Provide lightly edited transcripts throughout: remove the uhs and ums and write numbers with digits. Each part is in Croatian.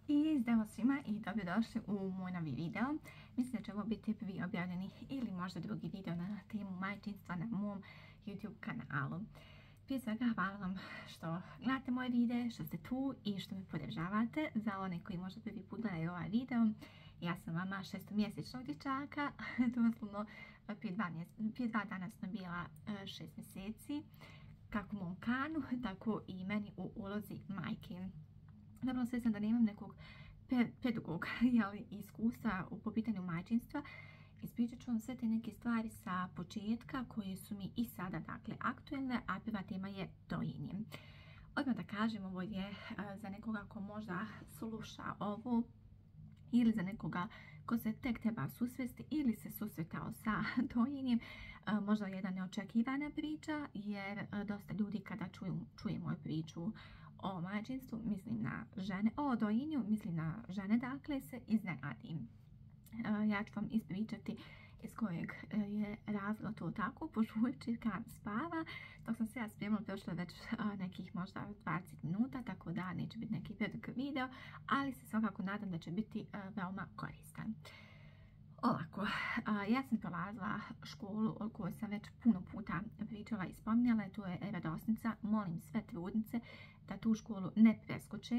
I zdravo svima i dobrodošli u moj novi video. Mislim da će ovo biti prvi objavljeni ili možda drugi video na temu majčinstva na mom YouTube kanalu. Prije svega hvala vam što gledate moje videe, što ste tu i što me podržavate. Za one koji možda prvi put gledaju ovaj video, ja sam mama šestomjesečnog dječaka, doslovno prije dva dana sam bila 6 mjeseci, kako mom Kanu, tako i meni u ulozi majke. Naravno, sve sam da nemam nekog predugog iskustva po pitanju majčinstva. Ispričat ću vam sve te neke stvari sa početka koje su mi i sada aktualne, a prva tema je dojenje. Odmah da kažem, ovo je za nekoga ko možda sluša ovo ili za nekoga ko se tek treba susresti ili se susretao sa dojenjem, možda jedna neočekivana priča, jer dosta ljudi kada čuje moju priču o majčinstvu, mislim na žene, o dojenju, mislim na žene, dakle se iznenadim. Ja ću vam ispričati iz kojeg je razloga to tako, požući Kan spava, dok sam se ja spremila, prošlo je već nekih možda 20 minuta, tako da neće biti neki predug video, ali se svakako nadam da će biti veoma koristan. Ovako, ja sam prolazila školu o kojoj sam već puno puta pričala i spominjala, to je Radosnica. Molim sve trudnice da tu školu ne preskoče,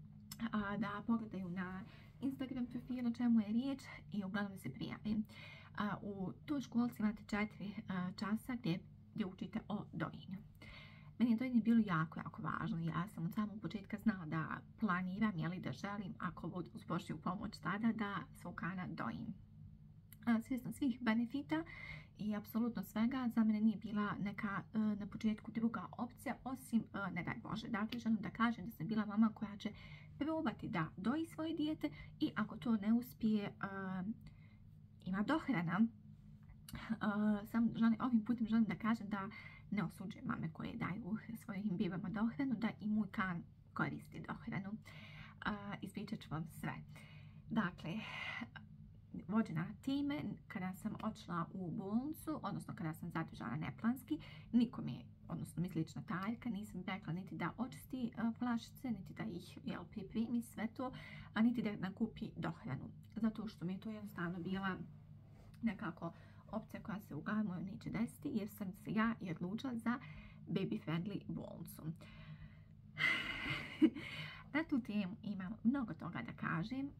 da pogledaju na Instagram profil o čemu je riječ i uglavnom se prijavim. U toj školci imate 4 časa gdje učite o dojenju. Meni je dojenje bilo jako važno. Ja sam od samog početka znala da planiram, da želim, ako budu uz Božju pomoć tada, da svog Kana dojim. Svjesna svih benefita i apsolutno svega, za mene nije bila neka na početku druga opcija, osim ne daj Bože. Dakle, želim da kažem da sam bila mama koja će probati da doji svoje dijete i ako to ne uspije, ima dohrana. Ovim putem želim da kažem da ne osuđujem mame koje daju svojim bebama dohranu, da i moj Kan koristi dohranu. Ispričat ću vam sve. Dakle, vođena time, kada sam otišla u bolnicu, odnosno kada sam zadržana neplanski, niko mi, odnosno mislična tajka, nisam rekla niti da očisti flašice, niti da ih pripremi sve to, a niti da nakupi dohranu. Zato što mi je to jednostavno bila nekako opcija koja se uglavnom neće desiti, jer sam se ja i odlučila za baby friendly bolnicu. Na tu temu imam mnogo toga da kažem.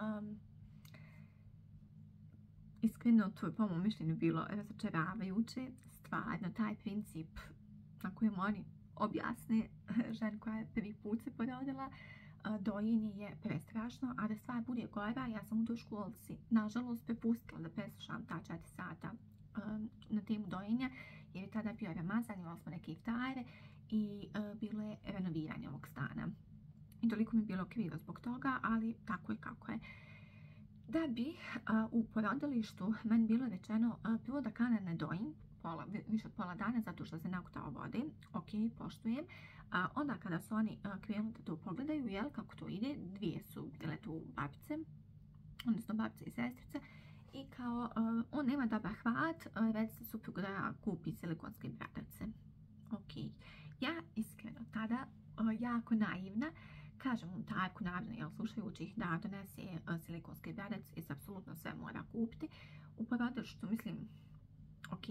Iskreno, to je po mom mišljenju bilo razočaravajuće. Stvarno, taj princip na kojem oni objasne ženu koja je prvi put se porodila, dojenje je prestrašno, a da stvar bude gora, ja sam u toj školci nažalost prepustila da preslušam ta 4 sata na temu dojenja, jer je tada bio Ramazan, imali smo neke iftare i bilo je renoviranje ovog stana. I toliko mi je bilo krivo zbog toga, ali tako je kako je. Da bi u porodilištu meni bilo rečeno prvo da Kana ne dojim više od pola dana zato što se nakutao vode, ok, poštujem. Onda kada su oni krenuli da to pogledaju, kako to ide, dvije su bile tu babice, odnosno babice i sestrice, i kao on nema dobar hvat, recite suprugu da kupi silikonske bradavice. Ok, ja iskreno tada jako naivna, kažem mu tajku naravno, slušajući ih da donese silikonske bradavice i se apsolutno sve mora kupiti. U porodilištu, mislim, ok,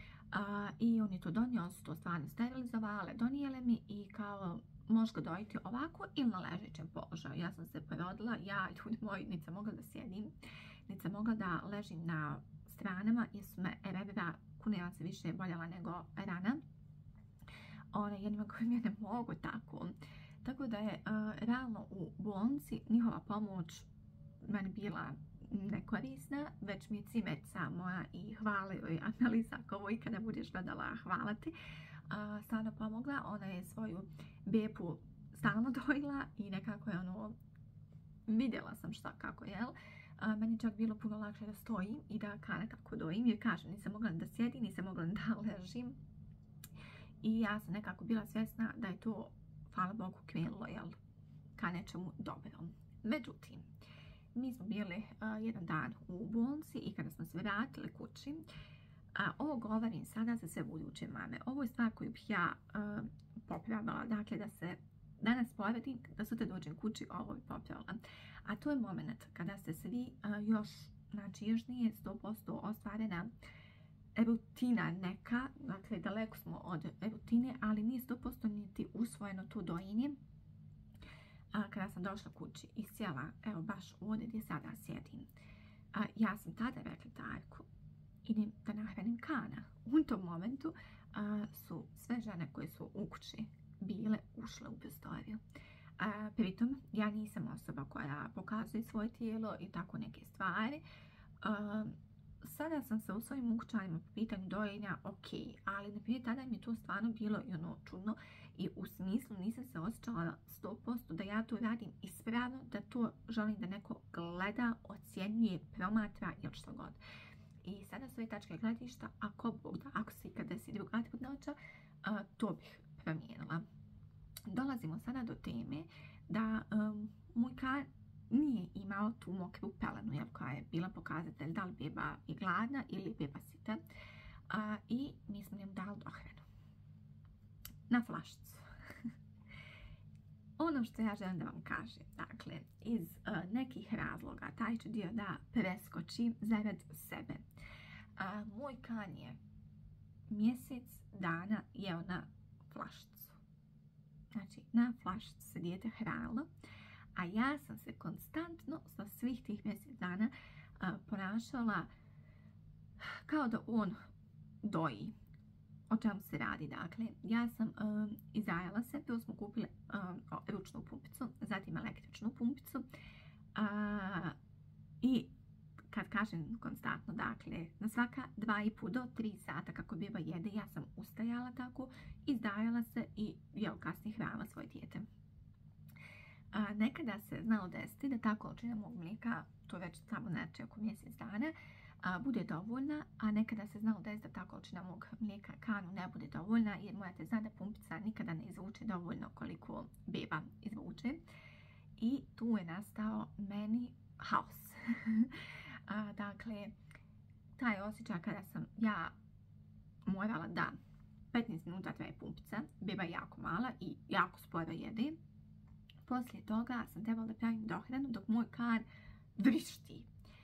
i on je to donio, on su to stvarno sterilizovale, donijele mi i kao možeš ga dojiti ovako ili na ležećem položaju. Ja sam se porodila, ljudi moji, niti sam mogla da sjedim, niti sam mogla da ležim na stranama, jer su me rebra kunevaca više boljela nego rana. Jednima koji mi ne mogu tako. Tako da je realno u bolnici njihova pomoć meni bila nekorisna, već mi je cimeca moja i hvala joj Analiza, ako ovo ikada budeš gledala, hvala ti, stvarno pomogla. Ona je svoju bebu stalno dojila i nekako je vidjela sam šta kako je. Meni je čak bilo puno lakše da stojim i da Kana kako dojim, jer kažem, nisam mogla da sjedim, nisam mogla da ležim i ja sam nekako bila svjesna da je to, hvala Bogu, krenulo ka nečemu dobrom. Međutim, mi smo bili jedan dan u bolnici i kada smo se vratili kući, ovo govorim sada za sve buduće mame. Ovo je stvar koju bih ja popravila, dakle da se danas povedim da sutra dođem kući, ovo bi popjela. A to je moment kada ste svi još nije 100% ostvarena rutina neka, dakle daleko smo od rutine, ali nije 100% niti usvojeno to dojenje. Kada sam došla kući i sjela, evo baš ovdje gdje sada sjedim, ja sam tada rekla Darku, idem da nahranim Kana. U tom momentu su sve žene koje su u kući bile ušle u prostoriju. Pritom, ja nisam osoba koja pokazuje svoje tijelo i tako neke stvari. Sada sam se u svojim ukućanjima po pitanju dojenja ok, ali na primjer tada mi je to stvarno bilo i ono čudno i u smislu nisam se osjećala 100% da ja to radim ispravno, da to želim da neko gleda, ocjenjuje, promatra ili što god. I sada s ove tačke gledišta, ako se ikad desi druga trudnoća, to bih promijenila. Dolazimo sada do teme da moj Kan nije imao tu mokru pelenu, koja je bila pokazatelj da li beba je gladna ili beba sita. I mi smo njemu dali dohranu na flašicu. Ono što ja želim da vam kažem, dakle, iz nekih razloga taj ću dio da preskočim zarad sebe. Moj Kan je mjesec dana jeo na flašicu. Znači, na flašicu se dijete hranilo, a ja sam se konstantno sa svih tih mjesec dana ponašala kao da on doji. O čemu se radi? Dakle, ja sam izdajala se, prvo smo kupili ručnu pumpicu, zatim električnu pumpicu i kad kažem konstantno, dakle, na svaka 2,5 do 3 sata kako beba jede, ja sam ustajala tako, izdajala se i kasnije hranila svoje dijete. Nekada se znalo desiti da ta količina mog mlijeka, to već samo znači oko mjesec dana, bude dovoljna, a nekada se znalo desiti da ta količina mog mlijeka Kanu ne bude dovoljna, jer morate znati da pumpica nikada ne izvuče dovoljno koliko beba izvuče. I tu je nastao meni haos. Dakle, taj osjećaj kada sam ja morala da 15 minuta traje pumpica, beba je jako mala i jako sporo jede. Poslije toga sam trebala da pravim dohranu dok moj Kan vrišti.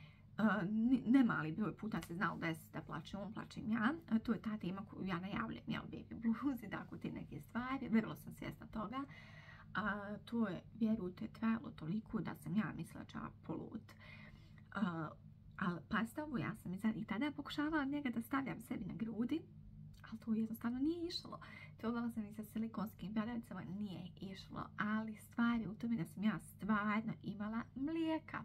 Ne mali broj puta se znalo da plače on, plačem ja. To je ta tema koju ja najavljam, baby blues i tako te neke stvari. Vrlo sam svjesna toga. To je, vjerujte, trajalo toliko da sam ja mislila ča polut. Ali pazite ovo, ja sam i tada pokušavala njega da stavljam sebi na grudi, ali to jednostavno nije išlo. Probala sam i sa silikonskim bradavicama, nije išlo, ali stvari u tome da sam ja stvarno imala mlijeka.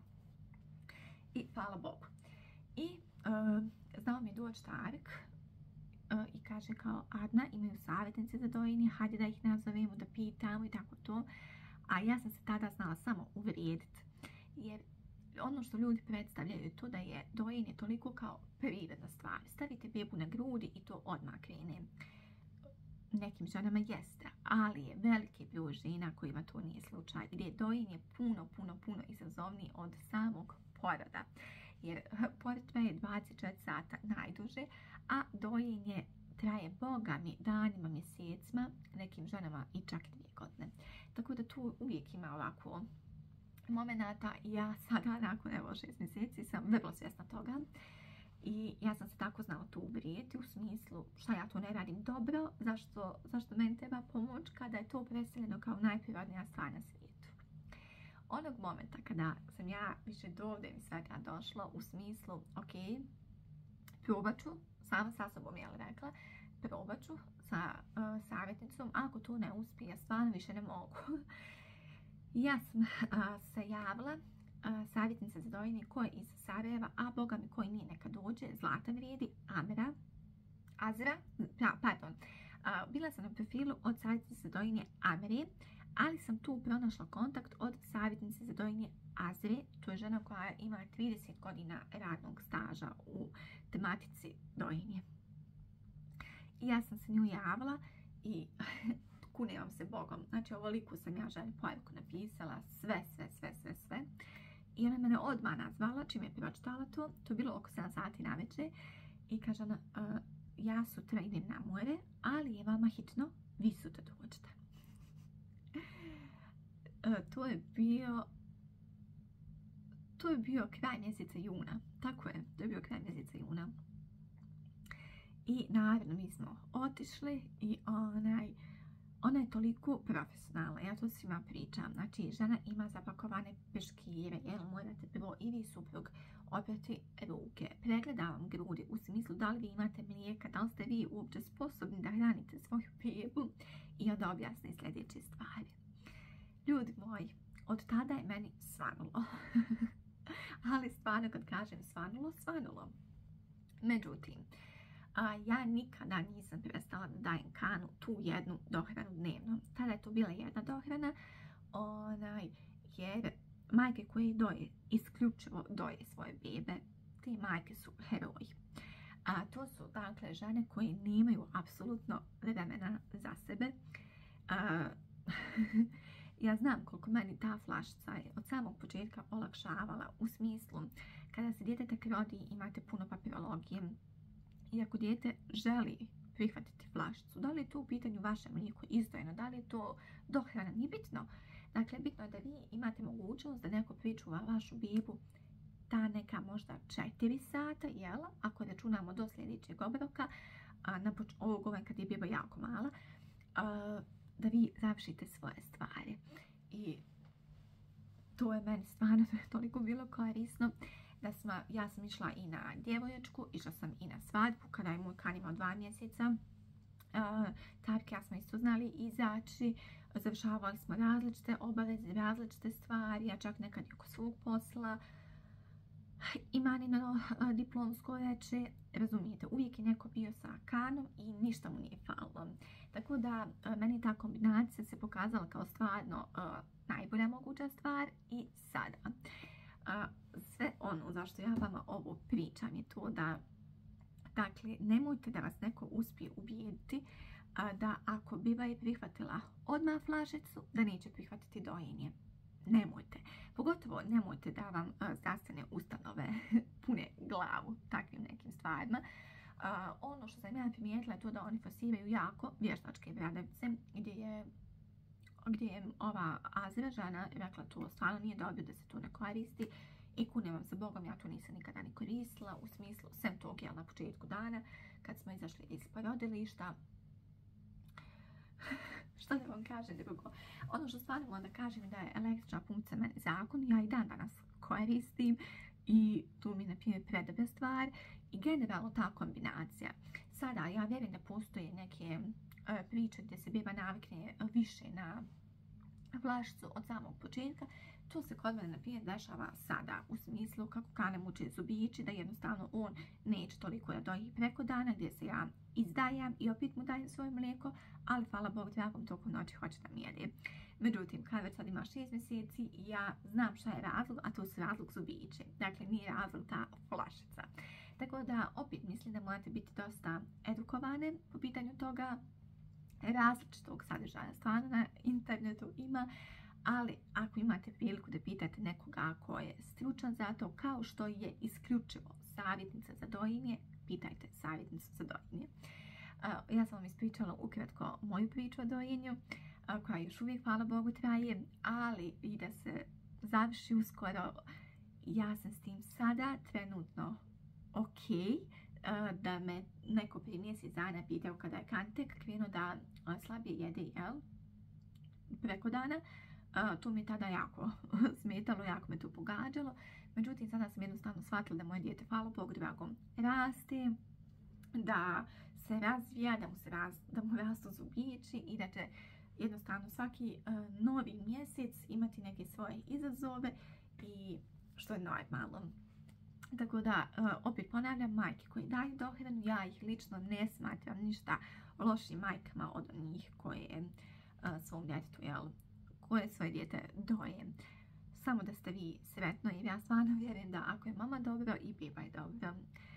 I hvala Bogu. I znao mi je doći Tarek i kaže kao, Adna, imaju savjetnice za dojenje, hajde da ih nazovemo, da pitamo i tako to. A ja sam se tada znala samo uvrijediti, jer ono što ljudi predstavljaju je to da je dojenje toliko kao prirodna stvar. Stavite bebu na grudi i to odmah krene. Nekim ženama jeste, ali je veliki broj žena kojima to nije slučaj, gdje je dojenje puno izazovnije od samog poroda. Jer porod traje 24 sata najduže, a dojenje traje bogami danima, mjesecima, nekim ženama i čak 2 godine. Tako da tu uvijek ima ovako momenata i ja sada nakon 6 mjeseci sam vrlo svjesna toga. I ja sam se tako znala tu uvrijediti u smislu šta ja to ne radim dobro, zašto meni treba pomoć kada je to predstavljeno kao najprirodnija stvar na svijetu. Onog momenta kada sam ja više do ovdje mi svega došla u smislu, ok, probat ću, sama sa sobom je rekla, probat ću sa savjetnicom, ako to ne uspije, ja stvarno više ne mogu. Ja sam se javila savjetnica za dojenje koja je iz Sarajeva, a boga mi koji nije neka dođe, zlata vrijedi, bila sam na profilu od savjetnice za dojenje Amre, ali sam tu pronašla kontakt od savjetnice za dojenje Azre, to je žena koja ima 30 godina radnog staža u tematici dojenje. I ja sam se nju javila i kunem vam se Bogom, znači ovoliku sam ja ženi poruku napisala, sve. I ona mene odmah nazvala, čim je pročitala to je bilo oko 7 sati navečer i kaže ona, ja sutra idem na more, ali je vama hitno, vi sutra dođete. to je bio kraj mjeseca juna. Tako je, to je bio kraj mjeseca juna. I naravno mi smo otišli i ona je toliko profesionalna, ja to svima pričam. Znači, žena ima zapakovane peškire, morate prvo i vi suprug oprati ruke, pregleda vam grudi u smislu da li vi imate mlijeka, da li ste vi uopće sposobni da hranite svoju bebu i onda objasni sljedeće stvari. Ljudi moji, od tada je meni svanulo. Ali stvarno kad kažem svanulo, svanulo. Međutim, ja nikada nisam prestala da dajem Kanu tu jednu dohranu dnevno. Tada je to bila jedna dohrana, jer majke koje doje, isključivo doje svoje bebe, te majke su heroji. To su dakle žene koje nemaju apsolutno vremena za sebe. Ja znam koliko meni ta flašica je od samog početka olakšavala u smislu kada se dijete tek rodi imate puno papirologije i ako dijete želi prihvatiti flašicu, da li je to u pitanju vaše mlijeko izdvojeno, da li je to dohrana, nije bitno. Dakle, bitno je da vi imate mogućnost da neko pričuva vašu bebu ta neka možda 4 sata, jel? Ako računamo do sljedećeg obroka, ovog kad je beba jako mala, da vi završite svoje stvari. I to je meni stvarno toliko bilo korisno da ja sam išla i na djevojačku, išla sam i na svadbu kada je moj Kan imao 2 mjeseca. Tarke ja smo isto znali izaći, završavali smo različite obaveze, različite stvari, a čak nekad i oko svog posla. Imanino diplomsko veče, razumijete, uvijek je neko bio sa Kanom i ništa mu nije falilo. Tako da meni ta kombinacija se pokazala kao stvarno najbolja moguća stvar i sada. Sve ono zašto ja vama ovo pričam je to da, dakle, nemojte da vas neko uspije ubijediti da ako beba je prihvatila odmah flašicu, da neće prihvatiti dojenje. Nemojte. Pogotovo nemojte da vam zdravstvene ustanove pune glavu takvim nekim stvarima. Ono što sam ja primijetila je to da oni forsiraju jako vještačke bradavice gdje je ova Azra žena rekla to stvarno nije dobro da se to ne koristi i kunem vam sa Bogom, ja to nisam nikada ni koristila u smislu sem tog na početku dana kad smo izašli iz porodilišta. Što da vam kažem drugo? Ono što stvarno moram da kažem da je električna pumpica meni zakon, ja i dan danas koristim i tu mi je na primjer predobra stvar i generalno ta kombinacija. Sada ja vjerujem da postoje neke priče gdje se beba navikne više na flašicu od samog početka. To se kod mene na primjer dešava sada u smislu kako Kane muče zubići, da jednostavno on neće toliko da doji preko dana gdje se ja izdajem i opet mu dajem svoje mlijeko, ali hvala Bogu dragom tokom noći hoće da mjeri. Međutim, kad već sad ima 6 mjeseci, ja znam šta je razlog, a to su razlog zubiće. Dakle, nije razlog ta flašica. Tako da, opet mislim da morate biti dosta edukovane po pitanju toga. Različitog sadržaja stvarno na internetu ima, ali ako imate priliku da pitate nekoga ko je stručan za to, kao što je isključivo savjetnica za dojenje, pitajte savjetnicu za dojenje. Ja sam vam ispričala ukratko moju priču o dojenju, koja još uvijek, hvala Bogu, traje, ali i da se završi uskoro. Ja sam s tim sada trenutno ok, da me neko prije mjesec dana pitao kada je Kan tek krenuo da slabije jede, jel? Preko dana. To mi je tada jako smetalo, jako me to pogađalo. Međutim, sada sam jednostavno shvatila da moje dijete, hvala Bogu dragom, raste, da se razvija, da mu rastu zubići i da će jednostavno svaki novi mjesec imati neke svoje izazove i što je normalno. Tako da, opet ponavljam, majke koje daju dohranu, ja ih lično ne smatram ništa lošim majkama od onih koje svom djetetu, koje svoje dijete doje. Samo da ste vi sretno, jer ja stvarno vjerujem da ako je mama dobro i beba je dobro.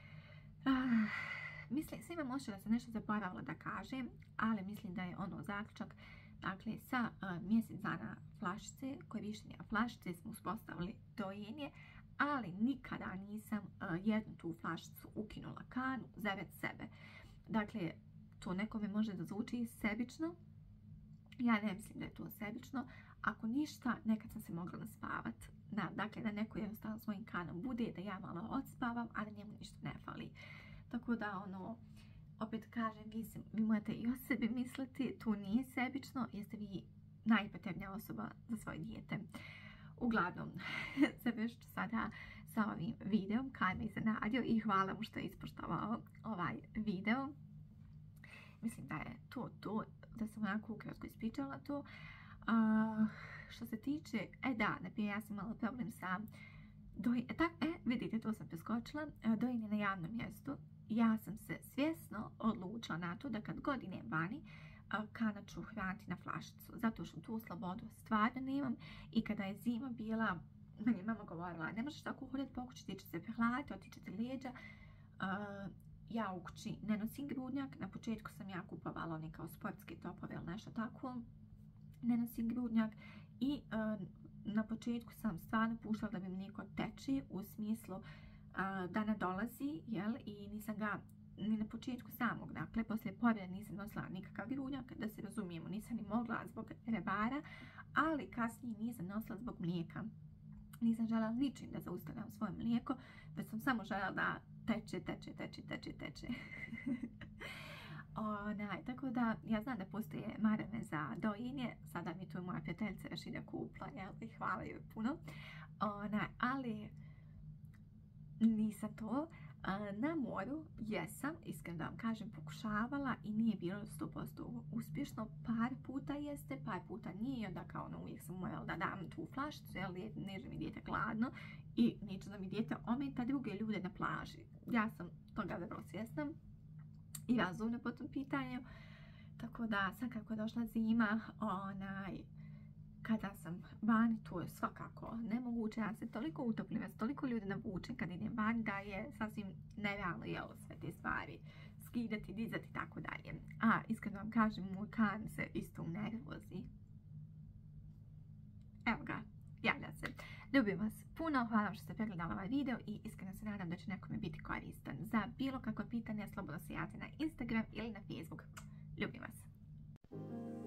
Mislim, svima može da se nešto zaboravila da kažem, ali mislim da je ono zaključak. Dakle, sa mjesec dana flašice, korištenja flašice smo uspostavili dojenje, ali nikada nisam jednu tu flašicu ukinula Kanu zarad sebe. Dakle, to nekome može da zvuči sebično. Ja ne mislim da je to sebično, Ako ništa, nekad sam se mogla naspavat. Dakle, da neko jednostavno svojim kanom bude, da ja malo odspavam, a da njemu ništa ne fali. Tako da, opet kažem, vi morate i o sebi misliti, to nije sebično, jeste vi najpotrebnija osoba za svoje dijete. Uglavnom, završit ću sada sa ovim videom, kaj me iznenadio i hvala mu što je ispoštovao ovaj video. Mislim da je to, da sam onako ukratko ispričala to. Što se tiče, naprimjer, ja sam imala problem sa vidite, to sam preskočila, dojenje na javnom mjestu. Ja sam se svjesno odlučila na to da kad god idem vani, kana ću hraniti na flašicu, zato što tu slobodu stvarno nemam. I kada je zima bila, meni je mama govorila, ne možeš tako hodati po kući, ti će se prehladiti, otiće ti leđa. Ja u kući ne nosim grudnjak, na početku sam ja kupovala one kao sportske topove ili nešto tako, ne nosim grudnjak i na početku sam stvarno puštala da mi mlijeko teče, u smislu da ne dolazi, jel, i nisam ga ni na početku samog, dakle, poslije pobjede nisam nosila nikakav grudnjak, da se razumijemo, nisam ni mogla zbog rebara, ali kasnije nisam nosila zbog mlijeka. Nisam željela ničim da zaustavljam svoje mlijeko, već sam samo željela da teče. Tako da, ja znam da postoje marame za dojenje, sada mi tu moja prijateljica Rašida kupila, jel, i hvala joj puno, ali nisam to. Na moru jesam, iskreno da vam kažem, pokušavala i nije bilo 100% uspješno. Par puta jeste, par puta nije, onda kao uvijek sam morala da dam tu flašicu, jer neće mi dijete gladno i neće da mi dijete ometa druge ljude na plaži. Ja sam toga vrlo svjesna i razumna po tom pitanju, tako da sad kako je došla zima, kada sam vani, to je svakako nemoguće. Ja se toliko utoplim, ja se toliko ljudi navučem kad idem vani da je sasvim nerealno, jel, sve te stvari skidati, dizati i tako dalje. Iskreno vam kažem, moj kan se isto nervozi. Evo ga, javlja se. Ljubim vas puno, hvala vam što ste pregledali ovaj video i iskreno se nadam da će nekome biti koristan. Za bilo kakve pitanje slobodno se javite na Instagram ili na Facebook. Ljubim vas.